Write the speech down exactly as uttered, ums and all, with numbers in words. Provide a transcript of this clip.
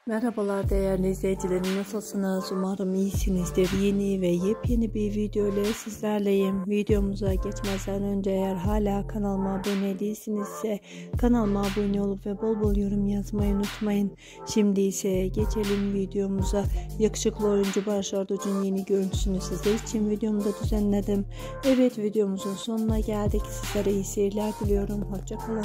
Merhabalar değerli izleyicilerim, nasılsınız? Umarım iyisinizdir. Yeni ve yepyeni bir video ile sizlerleyim. Videomuza geçmeden önce eğer hala kanalıma abone değilsinizse kanalıma abone olup ve bol bol yorum yazmayı unutmayın. Şimdi ise geçelim videomuza. Yakışıklı oyuncu Barış Arduç'un yeni görüntüsünü sizler için videomda düzenledim. Evet, videomuzun sonuna geldik. Sizlere iyi seyirler diliyorum. Hoşçakalın.